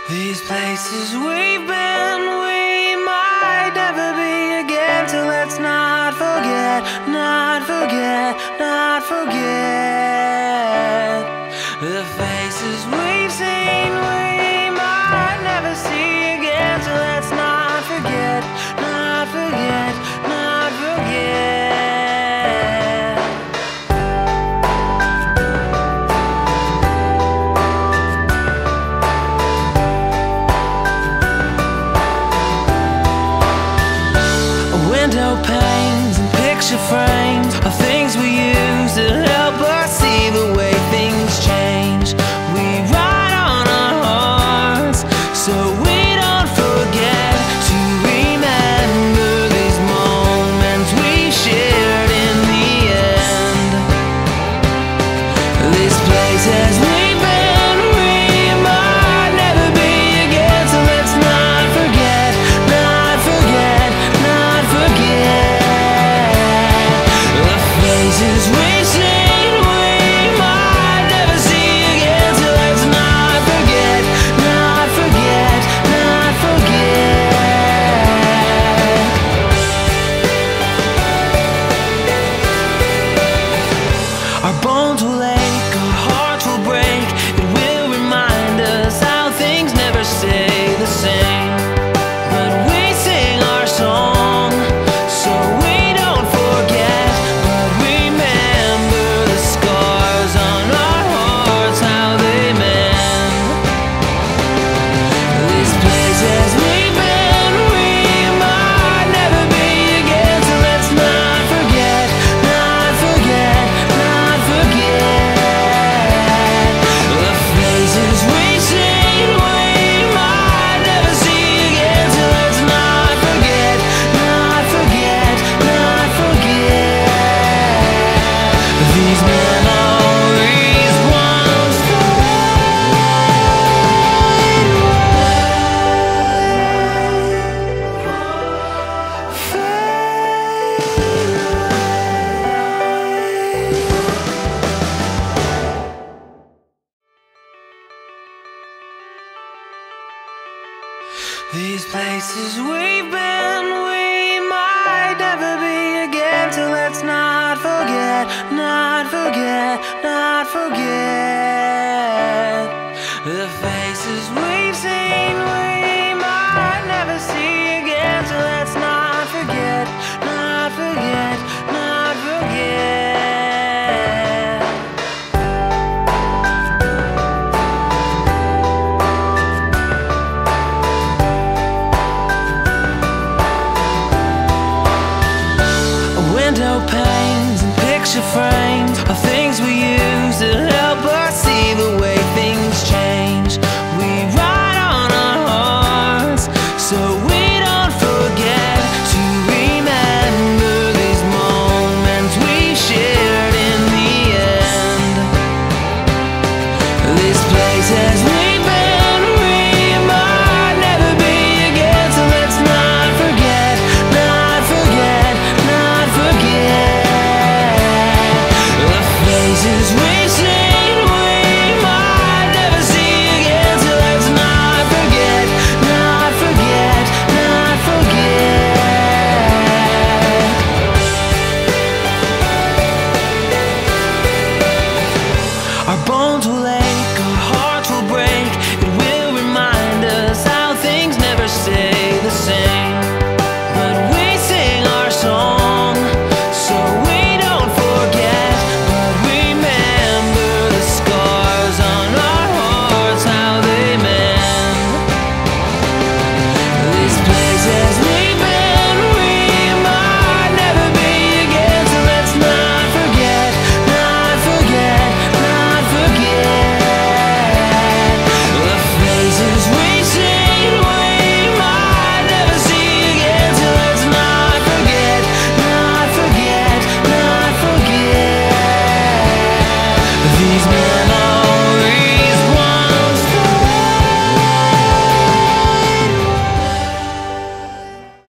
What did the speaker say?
These places we've been, we might never be again. So let's not forget, not forget, not forget. The faces we've seen, we might never see again. So let's not forget, not forget, not forget. Window panes and picture frames are things we use to help us see the way things change. We write on our hearts so we don't forget to remember these moments we shared in the end. These places we've been, we might never be again. So let's not forget, not forget, not forget. The faces we've seen, we might never see again. So let's not forget, not forget, not forget. Our bones will ache, our hearts will break. It will remind us how things never stay the same. When we sing our song, so we don't forget, but remember the scars on our hearts, how they mend. These places we've been, we might never be again. So let's not forget, not forget, not forget. The faces we've seen, we might never see again. So let's not forget, not forget, not forget. These memories won't These places we've been, we might never be again. So let's not forget, not forget, not forget. The faces we've seen, we might never see again. So let's not forget, not forget, not forget. Window panes and picture frames are things we use to help us see the way things change. We write on our hearts so we don't forget to remember these moments we shared in the end. These places we've been, we might never be again. So let's not forget, not forget, not forget. The faces we've seen, we might never see again. So let's not forget, not forget, not forget. Our bones will